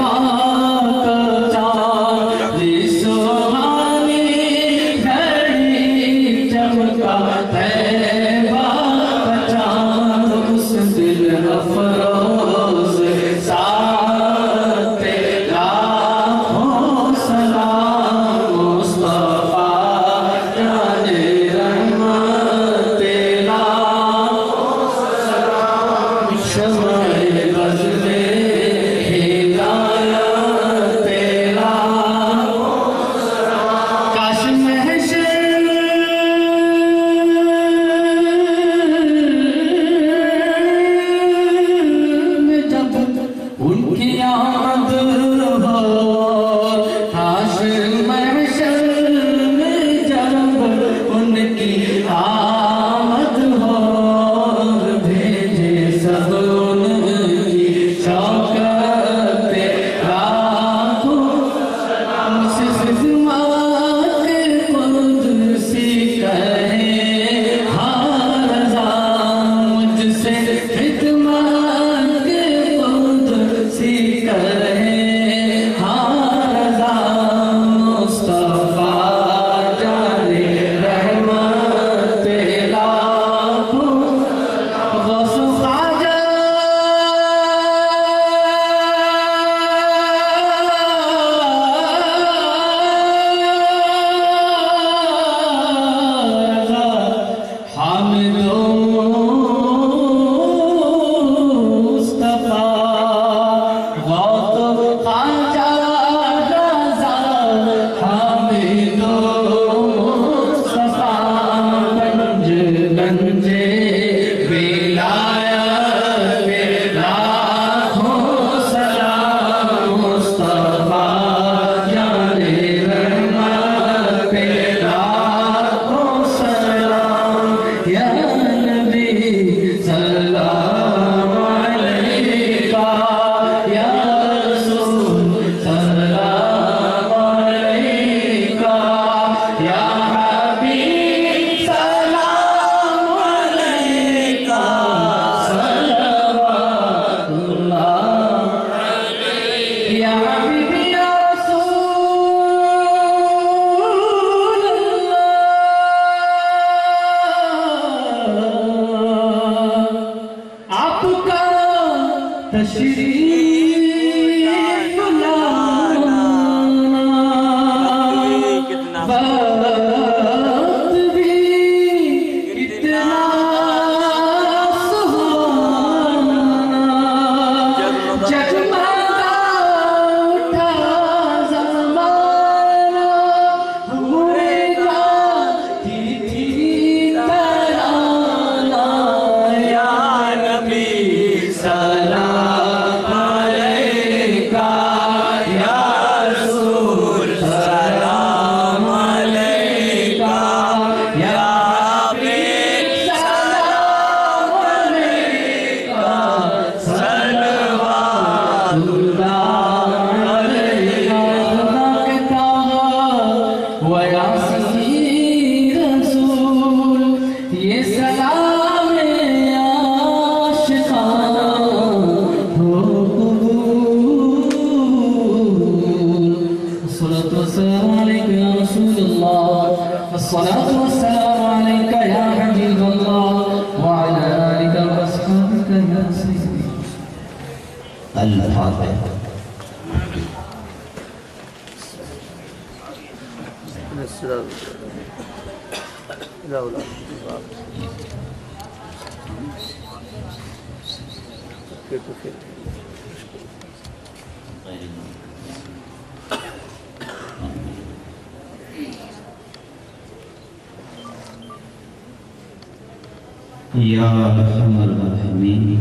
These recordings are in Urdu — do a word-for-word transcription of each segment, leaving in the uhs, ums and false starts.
یا ارحم الراحمین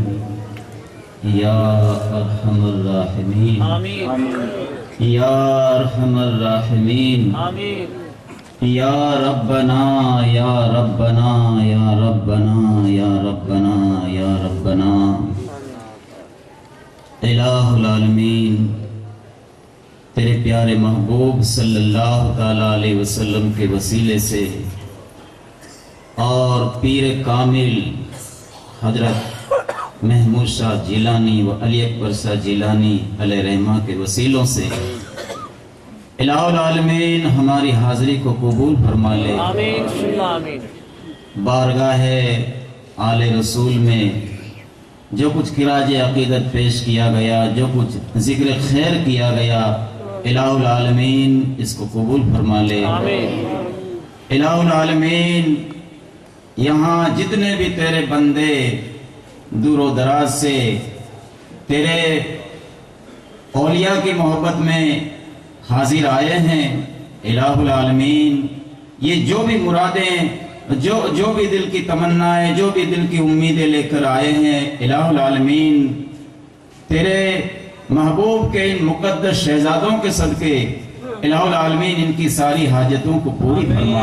یا ارحم الراحمین یا ارحم الراحمین یا ربنا یا ربنا یا ربنا یا ربنا یا ربنا الہ العالمین، تیرے پیارے محبوب صلی اللہ تعالیٰ علیہ وسلم کے وسیلے سے اور پیر کامل حضرت محمود شاہ جیلانی و علی اکبر شاہ جیلانی علیہ رحمہ کے وسیلوں سے الہ العالمین ہماری حاضری کو قبول فرما لے۔ آمین ثم آمین۔ بارگاہ آل رسول میں جو کچھ خراج عقیدت پیش کیا گیا، جو کچھ ذکر خیر کیا گیا، الہ العالمین اس کو قبول فرما لے۔ آمین۔ الہ العالمین یہاں جتنے بھی تیرے بندے دور و دراز سے تیرے اولیاء کی محبت میں حاضر آئے ہیں، الہ العالمین یہ جو بھی مرادیں، جو جو بھی دل کی تمنائیں، جو بھی دل کی امیدیں لے کر آئے ہیں، الہ العالمین تیرے محبوب کے ان مقدس شہزادوں کے صدقے الہ العالمین ان کی ساری حاجتوں کو پوری فرما،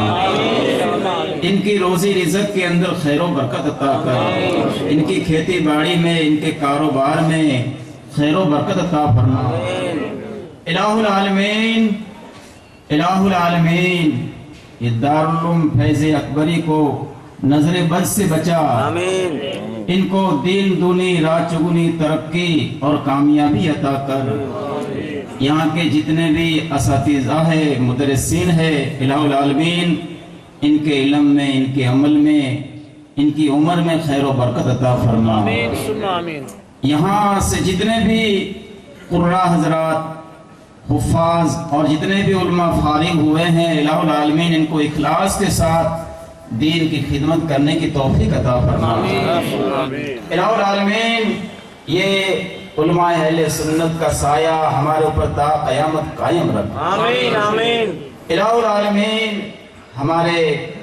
ان کی روزی رزق کے اندر خیر و برکت عطا کر، ان کی کھیتی باڑی میں، ان کے کاروبار میں خیر و برکت عطا فرما۔ الہ العالمین الہ العالمین یہ دارالعلوم فیض اکبری کو نظر بد سے بچا، آمین۔ ان کو دین دونی رات چگنی ترقی اور کامیابی عطا کر۔ یہاں کے جتنے بھی اساتذہ ہے، مدرسین ہے، الہ العالمین ان کے علم میں، ان کے عمل میں، ان کی عمر میں خیر و برکت عطا فرما۔ آمین ثم آمین۔ یہاں سے جتنے بھی قرآ حضرات، حفاظ اور جتنے بھی علماء فارغ ہوئے ہیں، الہ العالمین ان کو اخلاص کے ساتھ دین کی خدمت کرنے کی توفیق عطا فرما۔ الہ العالمین یہ علماء اہل سنت کا سایہ ہمارے اوپر تا قیامت قائم رکھ۔ آمین آمین۔ الہ العالمین ہمارے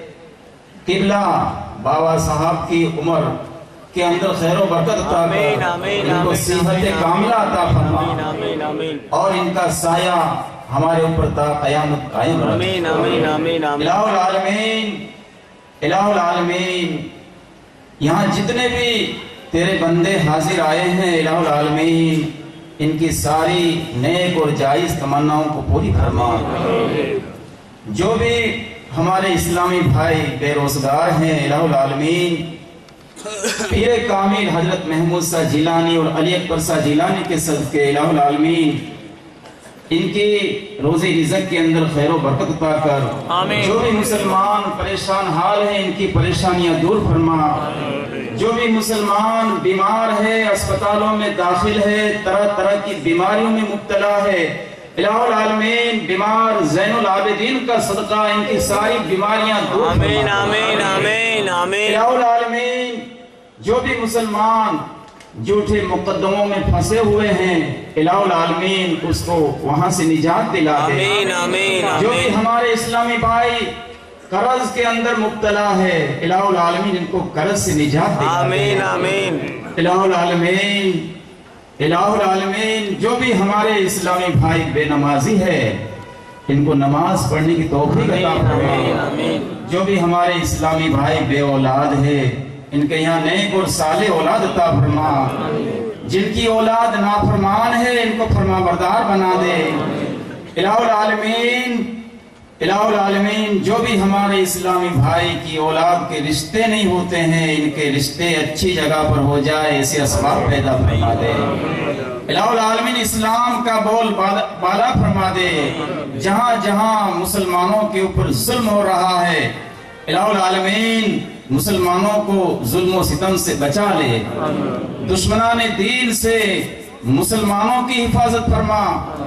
قبلہ بابا صاحب کی عمر کے اندر خیر و برکت عطا کر، ان کو صحت کاملہ عطا فرما، آمین آمین۔ اور ان کا سایہ ہمارے اوپر تا قیامت قائم رکھ۔ آمین آمین آمین آمین۔ الہ العالمین الہ العالمین یہاں جتنے بھی تیرے بندے حاضر آئے ہیں، الہ العالمین ان کی ساری نیک اور جائز تمناؤں کو پوری فرما۔ جو بھی ہمارے اسلامی بھائی بے روزگار ہیں، الہ العالمین پیر کامل حضرت محمود شاہ جیلانی اور علی اکبر شاہ جیلانی کے صدقے الہ العالمین ان کی روزی رزق کے اندر خیر و برکت عطا کر۔ آمین۔ جو بھی مسلمان پریشان حال ہیں ان کی پریشانیاں دور فرما، جو بھی مسلمان بیمار ہے، اسپتالوں میں داخل ہے، طرح طرح کی بیماریوں میں مبتلا ہے، الہ العالمین بیمار زین العابدین کا صدقہ ان کی ساری بیماریاں دور فرما۔ آمین آمین آمین آمین۔ الہ العالمین جو بھی مسلمان جھوٹے مقدموں میں پھنسے ہوئے ہیں، الہ العالمین اس کو وہاں سے نجات دلا دے۔ آمین آمین آمین۔ جو بھی ہمارے اسلامی بھائی قرض کے اندر مبتلا ہے، الہ العالمین ان کو قرض سے نجات دلا دے۔ آمین آمین۔ الہ العالمین الہ العالمین جو بھی ہمارے اسلامی بھائی بے نمازی ہے، ان کو نماز پڑھنے کی توفیق عطا فرما۔ جو بھی ہمارے اسلامی بھائی بے اولاد ہے، ان کے یہاں نیک اور صالح اولاد عطا فرما۔ جن کی اولاد نافرمان ہے، ان کو فرما بردار بنا دے۔ الہ العالمین الہ العالمین جو بھی ہمارے اسلامی بھائی کی اولاد کے رشتے نہیں ہوتے ہیں، ان کے رشتے اچھی جگہ پر ہو جائے، ایسے اسباب پیدا فرما دے۔ الہ العالمین اسلام کا بول بالا فرما دے۔ جہاں جہاں مسلمانوں کے اوپر ظلم ہو رہا ہے، الہ العالمین مسلمانوں کو ظلم و ستم سے بچا لے۔ دشمنان دین سے مسلمانوں کی حفاظت فرما،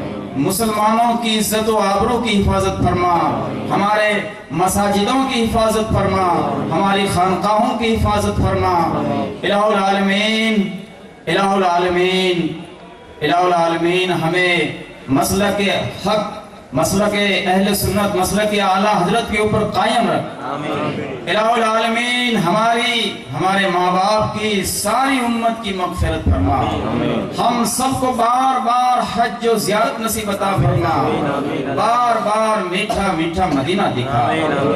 مسلمانوں کی عزت و آبرو کی حفاظت فرما، ہمارے مساجدوں کی حفاظت فرما، ہماری خانقاہوں کی حفاظت فرما۔ الہ العالمین الہ العالمین الہ العالمین ہمیں مسلک حق، مسلک اہل سنت، مسلک اعلیٰ حضرت کے اوپر قائم رکھ۔ الہ العالمین ہماری ہمارے ماں باپ کی ساری امت کی مغفرت فرما۔ ہم سب کو بار بار حج و زیارت نصیب عطا فرما، بار بار میٹھا میٹھا مدینہ دکھا۔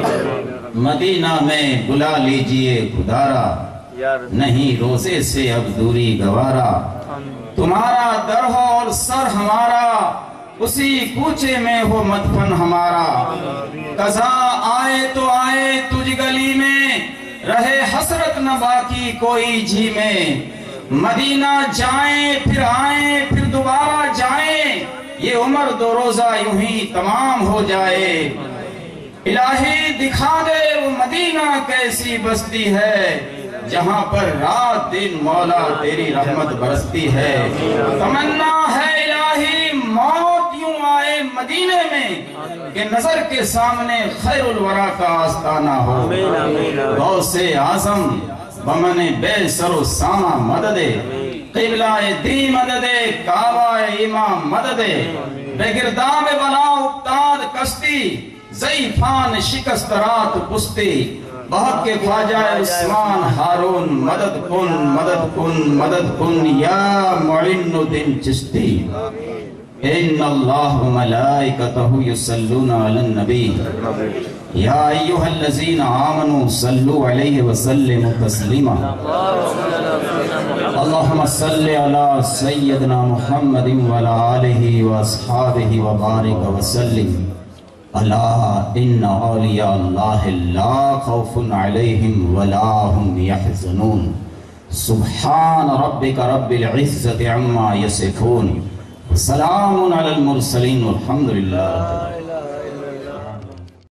مدینہ میں بلا لیجئے خدارا، نہیں روزے سے اب دوری گوارا۔ تمہارا در ہو اور سر ہمارا، اسی کوچے میں ہو مدفن ہمارا۔ قضا آئے تو آئے تجھ گلی میں، رہے حسرت نہ باقی کوئی جھی میں۔ مدینہ جائیں پھر آئیں پھر دوبارہ جائیں، یہ عمر دو روزہ یوں ہی تمام ہو جائے۔ الہی دکھا دے وہ مدینہ کیسی بستی ہے جہاں پر رات دن مولا تیری رحمت برستی ہے۔ تمنا ہے الہی موت یوں آئے مدینے میں کہ نظر کے سامنے خیر الورا کا آستانہ ہو۔ غوث اعظم بمن بے سر و سامہ مدد، قبلہ دی مدد، کعبہ امام مدد، بے گرداب بلا افتاد کشتی، ضعیفان شکست رات پستی، بہت کے خواجہ عثمان ہارون مدد کن مدد کن مدد کن یا معین الدین چشتی۔ ان اللہ و ملائکتہ یصلون علی النبی یا ایہا الذین آمنوا صلوا علیہ وسلموا تسلیما۔ اللہم صلی علی سیدنا محمد وعلی آلہ واصحابہ وبارک وسلم۔ الا ان اولیاء اللہ لا خوف علیہم ولا هم یحزنون۔ سبحان ربک رب العزت عما یصفون، سلام علی المرسلین والحمد للہ۔